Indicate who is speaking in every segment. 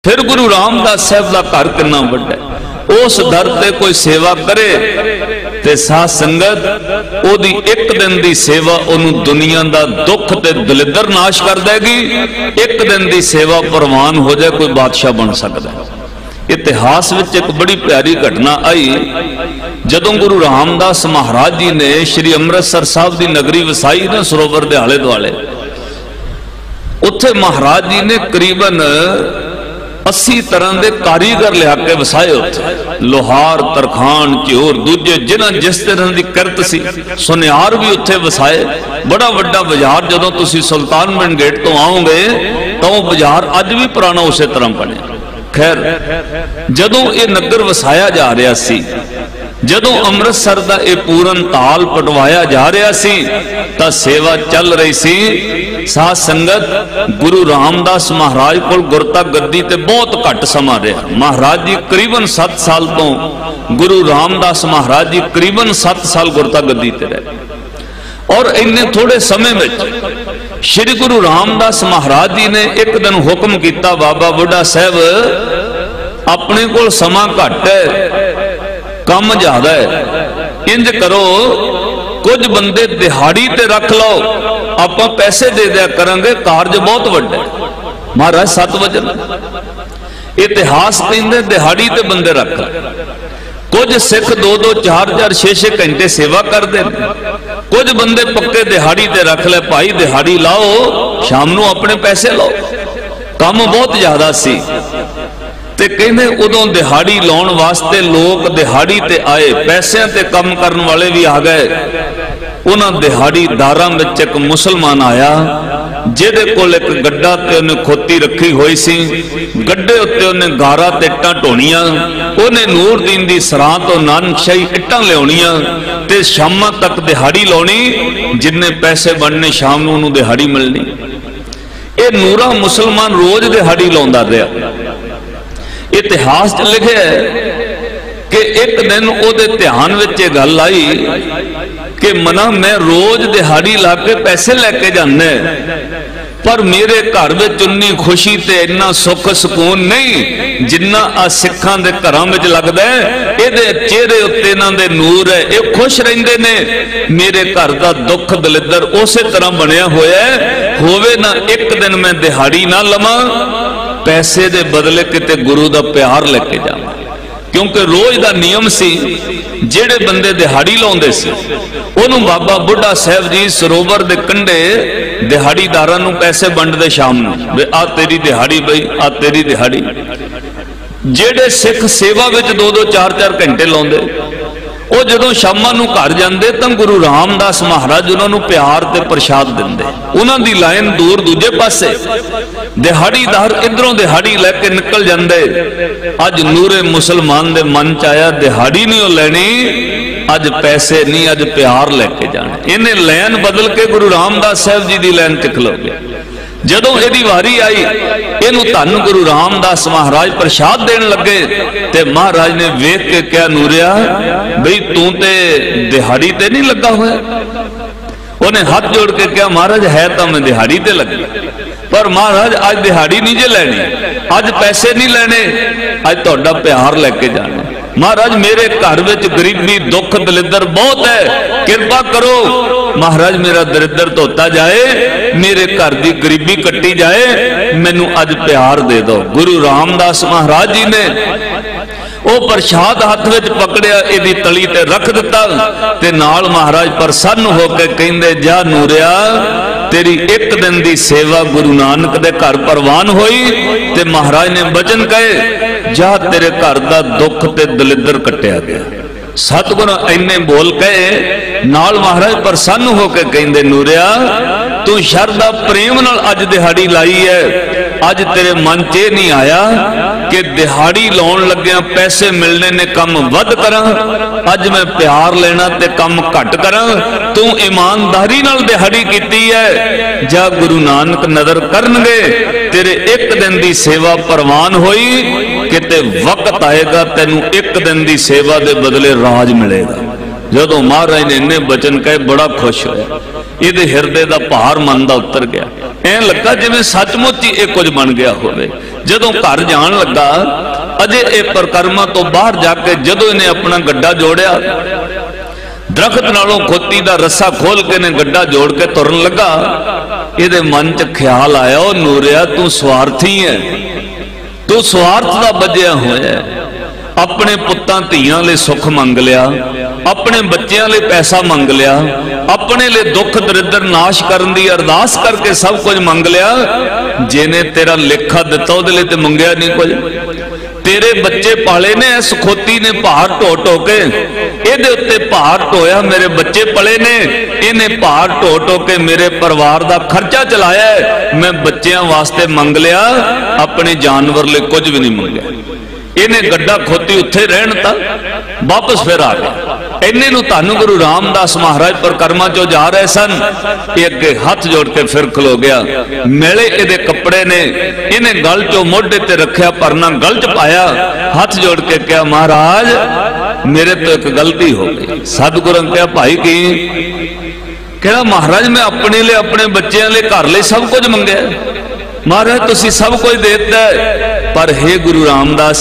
Speaker 1: फिर गुरु रामदास साहब का घर कितना बड़ा, उस दर से कोई सेवा करे ते साध संगत ओदी एक दिन की सेवा उन्होंने दुनिया का दुख ते दलिदर नाश कर देगी। एक दिन की सेवा प्रवान हो जाए कोई बादशाह बन सकता है। इतिहास विच एक बड़ी प्यारी घटना आई, जदों गुरु रामदास महाराज जी ने श्री अमृतसर साहब की नगरी वसाई ना सरोवर के आले दुआले, उत्थे महाराज जी ने करीबन 80 तरह के कारीगर लिया के वसाए। उत्थे लोहार, तरखान, घिओर, दूजे जिन्हां जिस तरह की करत सी, सुनियार भी उत्थे वसाए। बड़ा वड्डा बाजार जदों तुसीं सुल्तानविंड गेट तो आओगे तो बाजार अज भी पुराना उस तरह बने। खैर, जदों ये नगर वसाया जा रहा सी, जदों अमृतसर का यह पूरन ताल पटवाया जा रहा सी, तां सेवा चल रही सी। साध संगत गुरु रामदास महाराज को गुरता गद्दी ते बहुत घट समा रहा। महाराज जी करीबन 7 साल तो, गुरु रामदास महाराज जी करीबन 7 साल गुरता गद्दी ते रहे। और इन्ने थोड़े समय में श्री गुरु रामदास महाराज जी ने एक दिन हुक्म किया, बाबा बुढ़ा साहब अपने को समा घट है, काम ज्यादा है, इंज करो कुछ बंदे दिहाड़ी ते रख लो, आप पैसे दे दिया करेंगे, कार्य बहुत बड़ा है। महाराज 7 वजन इतिहास कहते दिहाड़ी ते बंदे रख, कुछ सिख 2-2, 4-4, 6-6 घंटे सेवा करते, कुछ बंदे पक्के दिहाड़ी ते रख ले, भाई दिहाड़ी लाओ, शाम को अपने पैसे लाओ। काम बहुत ज्यादा सी ते कहने उदों दिहाड़ी लाउण वास्ते लोग दिहाड़ी ते आए, पैसों ते कम करने वाले भी आ गए। उन्हां दिहाड़ीदारां विच एक मुसलमान आया, जिहदे कोल एक गड्ढा ते उन्हें खोती रखी हुई सी, गड्ढे उत्ते उन्हें गारा ते इट्टां ढोणियां, उन्हें नूरदीन दी सराह तो नानकशाही इट्टां लियाउणियां ते शामां तक दिहाड़ी लाउणी, जिन्ने पैसे बनने शाम नूं उहनूं दिहाड़ी मिलनी। ये नूरा मुसलमान रोज दिहाड़ी लाउंदा रहा। इतिहास च लिखे कि एक दिन ओदे ध्यान विच ये गल आई कि मना मैं रोज दिहाड़ी ला के पैसे लैके जाने, पर मेरे घर में उन्नी खुशी ते इन्ना सुख सुकून नहीं जिन्ना आ सिखां दे घरां विच लगदा है। इहदे चेहरे उत्ते इन्हां दे नूर है, ये खुश रहिंदे ने। मेरे घर दा दुख दलिदर उसे तरह बनया होया है, होवे ना एक दिन मैं दिहाड़ी ना लवां, पैसे दे बदले किते गुरु दा प्यार लेके जावां। क्योंकि रोज का नियम सी, जेड़े बंदे दिहाड़ी लाउंदे सी उन्होंने बाबा बुढ़ा साहब जी सरोवर दे कंढे दिहाड़ीदारां नूं पैसे वंडदे शाम नूं, आ तेरी दिहाड़ी बई, आ तेरी दिहाड़ी। जेड़े सिख सेवा विच 2-2, 4-4 घंटे लाउंदे, वो जदों शामां नूं घर जांदे तां गुरु रामदास महाराज उन्होंने प्यार ते प्रसाद दिंदे। उन्हां दी लाइन दूर दूजे पासे, दिहाड़ीदार इधरों दिहाड़ी लैके निकल जांदे। अज नूरे मुसलमान दे मन च आया, दिहाड़ी नहीं लैनी, अज पैसे नहीं, अज प्यार लैके जाने। इन्हें लैन बदल के गुरु रामदास साहब जी की लैन च खलो गया। जदों इहदी वारी आई, इनू धन गुरु रामदास महाराज प्रसाद देन लगे, ते महाराज ने वेख के क्या नूरिया बई तू ते दिहाड़ी ते नहीं लगा हुआ। उन्हें हाथ जोड़ के क्या, महाराज है तो मैं दिहाड़ी ते लगी, पर महाराज अज दिहाड़ी नहीं जे लैनी, अज पैसे नहीं लेने, अज तुहाडा प्यार लैके जाना। महाराज मेरे घर में गरीबी दुख दलिदर बहुत है, कृपा करो महाराज मेरा दरिद्र धोता जाए, मेरे घर की गरीबी कट्टी जाए, मैनू अज प्यार दे दो। गुरु रामदास महाराज जी ने वो प्रसाद हाथ में पकड़िया, इहदी तली ते रख दिता, ते नाल महाराज प्रसन्न होकर कहंदे, जा नूरिया तेरी एक दिन की सेवा गुरु नानक दे घर परवान हुई, ते महाराज ने वचन कहे, जा तेरे घर का दुख ते दलिदर कट्टिया गया। सतगुरु इन्ने बोल के नाल महाराज प्रसन्न होकर कहंदे, नूरिया तू शरदा प्रेम नाल अज दिहाड़ी लाई है, अज तेरे मन च नहीं आया कि दिहाड़ी लाउण लग्या पैसे मिलने ने कम वध करा, अज मैं प्यार लेना ते कम घट करा। तू ईमानदारी नाल दिहाड़ी कीती है, जा गुरु नानक नजर करनगे, तेरे एक दिन की सेवा प्रवान होई, किते वक्त आएगा तेनू एक दिन की सेवा दे बदले राज मिलेगा। जदों महाराज ने इन्ने बचन कहे बड़ा खुश होया, ये हृदय का भार मन का उतर गया। ऐ लगा जिवें सचमुच ही कुछ बन गया होवे। जदों घर जान लगा, अजे ये परिक्रमा तो बाहर जाके जदों इन्हें अपना गड्ढा जोड़िया, दरख्त नालों खोती दा रस्सा खोल के ने गड्ढा जोड़ के तुरन लगा, ये मन च ख्याल आया, ओ नूरिया तू स्वार्थी है, तू स्वार्थ दा बजिया होया, अपने पुत्तां धीआं ले सुख मंग लिया, अपने बच्चों ले पैसा मंग लिया, अपने लिए दुख दरिद्र नाश करने की अरदास करके सब कुछ मंग लिया। जिन्हें तेरा लेखा दिता उहदे लई ते मंगया नहीं कुछ। तेरे बच्चे पाले ने, इस खोती ने भार ढो ढो के इहदे उत्ते भार ढोया, मेरे बच्चे पले ने, इन्हें भार ढो ढो के मेरे परिवार का खर्चा चलाया है। मैं बच्चों वास्ते मंग लिया, अपने जानवर ले कुछ भी नहीं मंगया। इन्हें गड्ढा खोती उत्थे रहन ता वापस फिर आ गया। इन्ने नूं धन गुरु रामदास महाराज परिक्रमा चो जा रहे सन, ये अगे हाथ जोड़ के फिर खलो गया। मेले इहदे कपड़े ने, इन्हें गल चो मोढे ते रखिया, परना गल च पाया, हाथ जोड़ के कहा महाराज मेरे तो एक गलती हो गई। सतगुरु ने कहा भाई की? कहा महाराज मैं अपने लिए, अपने बच्चों लिए, घर लिए सब कुछ मंगया। महाराज तुसी सब कुछ देता है, पर हे गुरु रामदास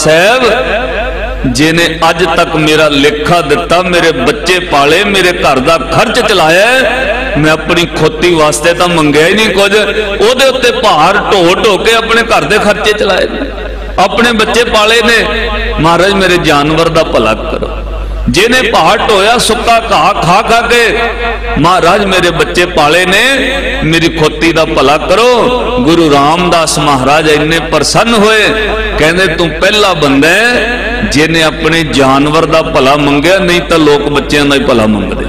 Speaker 1: साहब जिन्हें अज तक मेरा लेखा दिता, मेरे बच्चे पाले, मेरे घर का खर्च चलाया, मैं अपनी खोती वास्ते तो मंगया ही नहीं कुछ, ओदे उत्ते भार ढो ढो के अपने घर के खर्चे चलाए, अपने बच्चे पाले ने। महाराज मेरे जानवर का भला करो। जिन्हें भार ढोया सुक्का घा खा खा के, महाराज मेरे बच्चे पाले ने, मेरी खोती का भला करो। गुरु रामदास महाराज इन्ने प्रसन्न होए, कहते तू पहला बंदा है जिन्हें अपने जानवर का भला मंगया, नहीं तो लोग बच्चों का ही भला मंगते।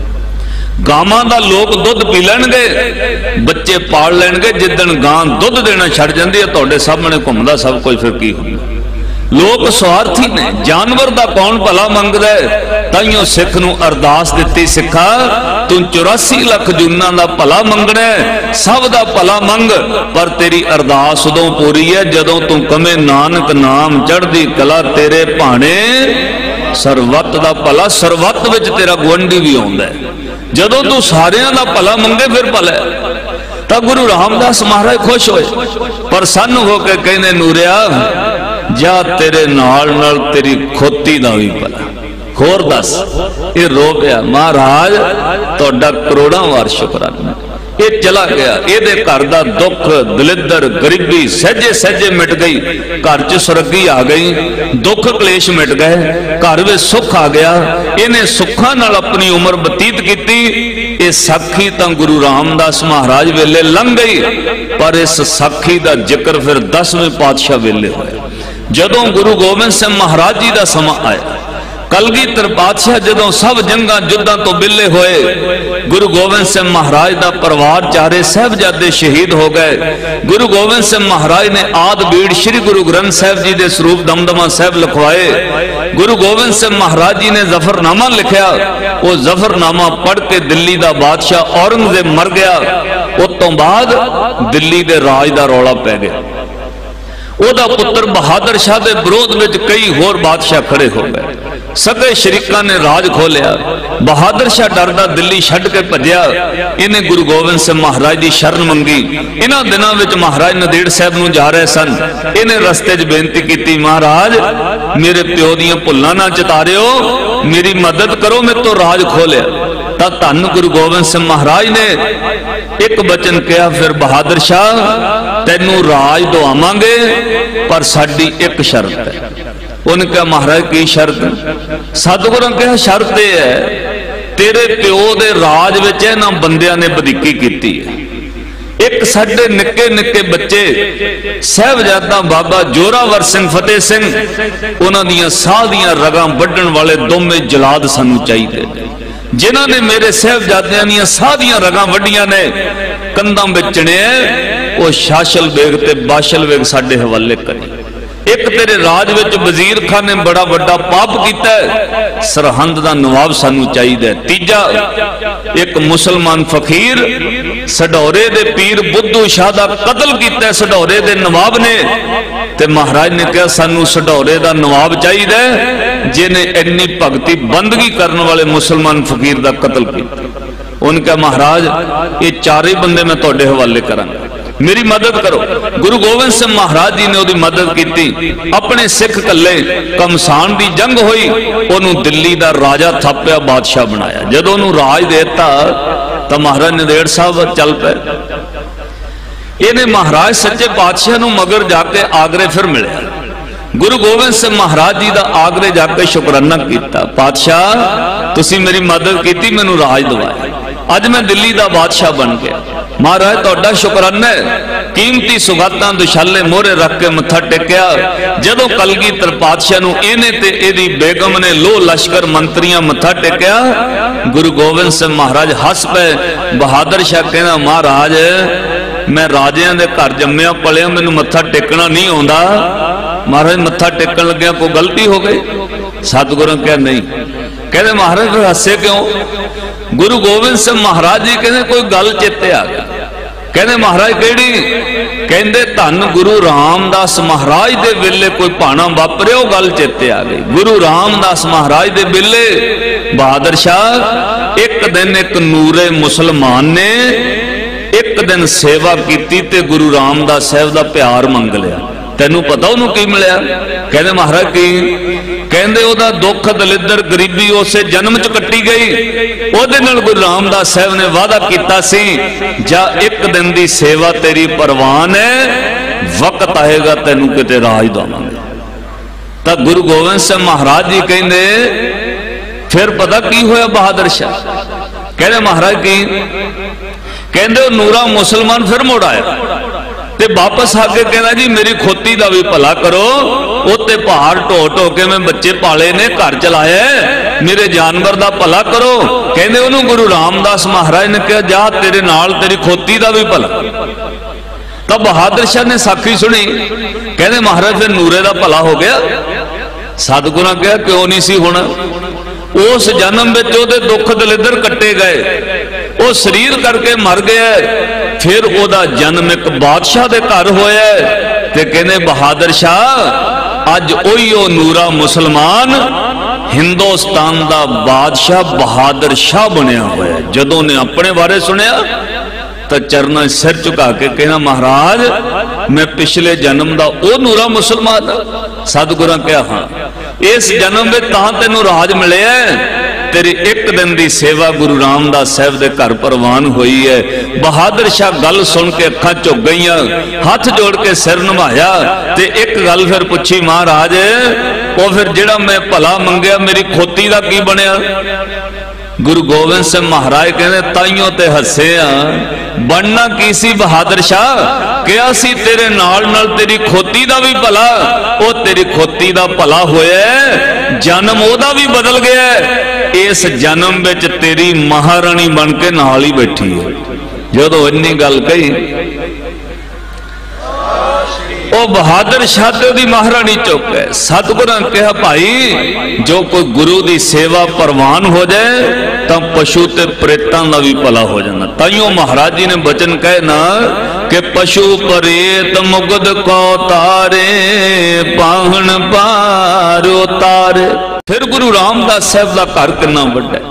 Speaker 1: गावां दा लोग दुध पी लैणगे, बच्चे पाल लैणगे, जिदन गां दुध देना छड़ जांदी है तुहाडे सामने घुमदा सब कुछ, फिर की होंदा। लोग स्वार्थी ने, जानवर का कौन भला मंगदा है। ताइयों सिख नूं अरदास दित्ती, सिखा तू 84 लाख जूनां दा भला मंगना है, सब दा भला मंग, पर तेरी अरदास उदों पूरी है जदों तू कमे नानक नाम चढ़दी कला तेरे भाणे सरवत दा भला। सरवत विच तेरा गुआंढी भी आउंदा है, जदों तू सारियां दा भला मंगे फिर भला। तो गुरु रामदास महाराज खुश होए, प्रसन्न होकर कहने नूरिया जा तेरे नाल नाल तेरी खोती दा भी भला। होर दस, ये रो गया महाराज तुहाडा करोड़ां वार शुकराना। ये चला गया, ये घर का दुख दलिद्र गरीबी सहजे सहजे मिट गई, घर च सुरगी आ गई, दुख क्लेश मिट गए, घर में सुख आ गया। इन्हें सुखा नाल अपनी उम्र बतीत की। ये साखी तो गुरु रामदास महाराज वेले लंघ गई, पर इस साखी का जिक्र फिर 10वें पातशाह वेले होया, जदों गुरु गोबिंद सिंह महाराज जी का समा आया। कलगीधर पातशाह जदों सब जंगा युद्धां तो बिले होए, गुरु गोबिंद सिंह महाराज का परिवार चारे साहबजादे शहीद हो गए। गुरु गोबिंद सिंह महाराज ने आद बीड़ श्री गुरु ग्रंथ साहब जी के स्वरूप दमदमा साहब लिखवाए। गुरु गोबिंद सिंह महाराज जी ने जफरनामा लिखा, वो जफरनामा पढ़ के दिल्ली का बादशाह औरंगजेब मर गया। उस तो बाद दिल्ली के राज का रौला पै गया। ओदा पुत्र बहादुर शाह के विरोध में कई होर बादशाह खड़े हो गए। सगे शरीका ने राज खोलिया। बहादुर शाह डरदा दिल्ली छड्ड के भजया। इन्हें गुरु गोबिंद सिंह महाराज की शरण मंगी। इन्हां दिनां विच महाराज नंदेड़ साहब नूं जा रहे सन। इन्हें रस्ते च बेनती की, महाराज मेरे प्यो दीआं भुल्लां ना चितारिओ, मेरी मदद करो, मैं तो राज खोलिया। तां धन गुरु गोबिंद सिंह महाराज ने एक बचन कहा, फिर बहादुर शाह तैनू राज दवावांगे, पर साडी एक शर्त है। उन्हें कहा महाराज की शर्त? सतगुरु ने कहा शर्त यह है, तेरे प्यो दे राज विच इन्हां बंदियां ने वधीकी कीती है। एक साडे निक्के निक्के बच्चे साहबजादा बाबा जोरावर सिंह फतेह सिंह, उन्हां दियां साह दियां रगां वड्ढण वाले दोवें जलाद सानू चाहिए, जिन्हां ने मेरे साहबजादियां दियां साह दियां रगां वड्डियां ने, कंधां विच चिणिया, वो शाशल बेग ते बाशल बेग साडे हवाले करे। एक तेरे राज विच वजीर खान ने बड़ा बड़ा पाप किया, सरहंद का नवाब सानू चाहिए। तीजा एक मुसलमान फकीर सढौरे दे पीर बुद्धू शाह का कतल किया सढौरे दे नवाब ने, ते महाराज ने कहा सानू सढौरे का नवाब चाहिए जिन्हें इन्नी भगती बंदगी करने वाले मुसलमान फकीर का कतल किया। उनका महाराज ये चारे बंदे मैं तुहाडे हवाले करांगा। मेरी मदद करो। गुरु गोबिंद सिंह महाराज जी ने उसकी मदद की। अपने सिख कले कमसान की जंग हुई, उन्होंने दिल्ली का राजा थापिया बादशाह बनाया। जदों उन्होंने राज देता तो महाराज नंदेड़ साहब चल पे। इन्हें महाराज सच्चे पातशाह नूं मगर जाके आगरे फिर मिले। गुरु गोबिंद सिंह महाराज जी का आगरे जाके शुकराना किया, पातशाह तुसी मेरी मदद की, मैनू राज दवाया, अज मैं दिल्ली का बादशाह बन गया। महाराज तुहाडा शुकराना है। कीमती सुगातां दुशाले मोहरे रख के मत्था टेकिया। जदों कलगीधर पातशाह नूं इहने ते इहदी बेगम ने लो लश्कर मंत्रियां मत्था टेकिया, गुरु गोबिंद सिंह महाराज हस पे। बहादुर शाह कहना, महाराज मैं राजियां दे घर जम्मिया पलिया, मैनू मत्था टेकना नहीं आउंदा। महाराज मत्था टेकन लग्या कोई गलती हो गई? सतगुरु कहा नहीं। कहते महाराज फिर हसे क्यों? गुरु गोबिंद सिंह महाराज जी कहते कोई गल चेते आ गई। कहते महाराज केड़ी? कहते धन गुरु रामदास महाराज दे वेले कोई भाना वापरिया, वो गल चेते आ गई। गुरु रामदास महाराज दे वेले बहादुर शाह एक दिन एक नूरे मुसलमान ने एक दिन सेवा की ते गुरु रामदास साहब का प्यार मंग लिया। तेनू पता उन्होंने की मिलया? कहते महाराज की? कहते ओदा दुख दलिद्र गरीबी उसे जन्म च कट्टी गई। ओदे नाल गुरु रामदास साहब ने वादा किया सी, जा एक दिन की सेवा तेरी परवान है, वक्त आएगा तेनू किते राज दवांगे। तो गुरु गोबिंद सिंह महाराज जी कहते फिर पता की होया बहादुर शाह? कहते महाराज की? कहते नूरा मुसलमान फिर मुड़ आया ते वापस आके कहना जी मेरी खोती का भी भला करो, उत्ते पहाड़ ढो ढो के मैं बच्चे पाले ने घर चलाया, मेरे जानवर का भला करो। कहते उन्होंने गुरु रामदास महाराज ने कहा जा तेरे नाल तेरी खोती का भी भला। तब बहादुर शाह ने साखी सुनी। कहते महाराज फिर नूरे का भला हो गया? सतगुरु कहा क्यों नहीं सी होना? उस जन्म में दुख दलिद्र कट्टे गए, वो शरीर करके मर गया, फिर ओदा जन्म एक बादशाह दे घर होया। ते कहने बहादुर शाह अज ओही नूरा मुसलमान हिंदुस्तान दा बादशाह बहादुर शाह बनया होया। जदों ने अपने बारे सुनिया तो चरणों सिर झुका के कहना महाराज मैं पिछले जन्म दा ओ नूरा मुसलमान। सतगुरु कहा हाँ, इस जन्म में तां तेनू राज मिले, तेरी एक दिन की सेवा गुरु रामदास साहब के घर परवान हुई है। बहादुर शाह गल सुन के अखां झुक गई, हाथ जोड़ के सिर नवाया ते एक गल फिर पूछी महाराज वो फिर जिहड़ा मैं भला मंगया मेरी खोती का की बनया? गुरु गोबिंद सिंह महाराज कहते ताइयों ते हसे बनना की सी बहादुर शाह? कहा सी तेरे नाल नाल तेरी खोती का भी भला, वो तेरी खोती का भला होया, जन्म ओदा भी बदल गया। इस जन्म विच तेरी महारानी बन के नाल ही बैठी है। जदों इन्नी गल कही ओ बहादुर शाह दी महारानी चुप है। सतगुरु ने कहा भाई जो कोई गुरु की सेवा परवान हो जाए तो पशु ते प्रेतां दा भी भला हो जाना। ताइयों महाराज जी ने वचन कहे ना कि पशु प्रेत मुगद को तारे पाहन पार उतारे। फिर गुरु रामदास साहब का घर कितना बड़ा,